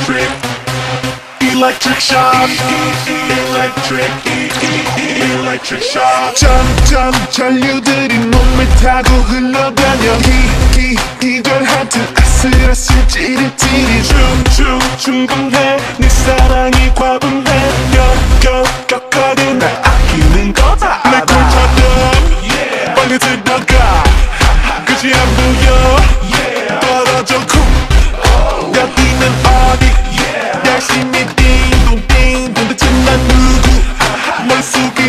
electric shock, electric shock. 점점 전류들이 몸을 타고 흘러다녀. 이별할 듯 아슬아슬 찌릿찌릿. 충분해 네 사랑이 과분해. 격하게 날 아끼는 거다 알아. 내 꿀처럼 빨리 들어가. 끝이 안 보여 떨어져 쿵. 여기는 어디 열심히 띵동띵동 대체 난 누구. 머릿속이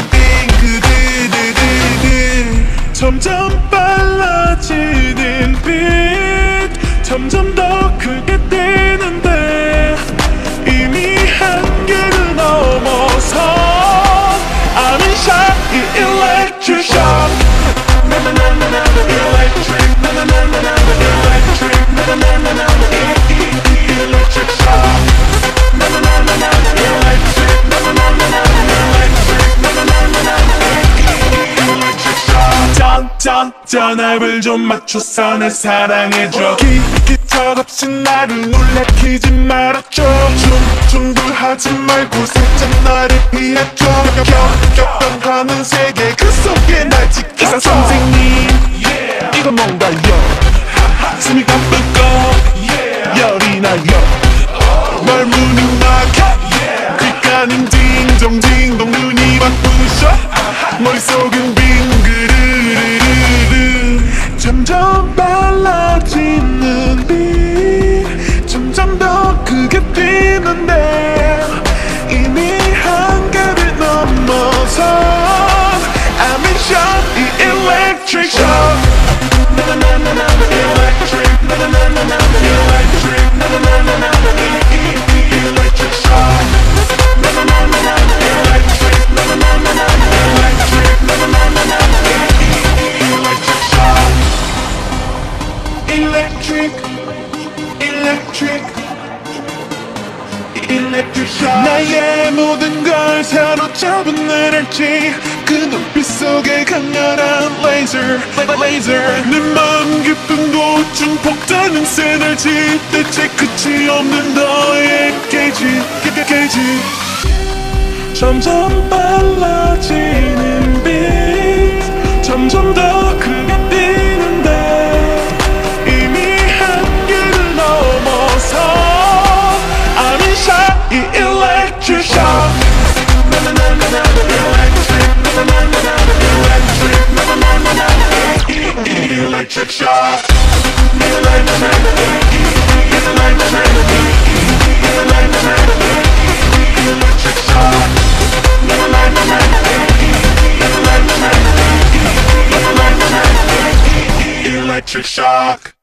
띵그드드드드. 점점 빨라지는 빛. 점점 더 크게 뛰는데 이미 한계를 넘어서 I'm in shock, electric shock. 전압을 좀 맞춰서 날 사랑해줘. 기척없이 나를 놀래키지 말아줘. 중불하지 말고 살짝 나를 피해줘. 격변하는 세계 그 속에 날 지켜줘. 의사 선생님 이건 뭔가요? 숨이 가쁘고 열이 나요. 널 무는 막혀 귓가는 딩동딩동 눈이 바쁘셔. 머릿속은 빙그르르르르. 점점 빨라지는 빛. 점점 더 크게 뛰는데 이미 한계를 넘어서 I'm in shock, the electric shock. Electric shock. 나의 모든 걸 사로잡은 에너지. 그 눈빛 속에 강렬한 laser. 내 마음 깊은 곳 증폭되는 시너지. 대체 끝이 없는 너의 게이지. 점점 빨라지는 빛. 점점 더 크게 뛰는데 이미 한계를 넘어서 I'm in shock, electric shock. Electric shock. Electric shock.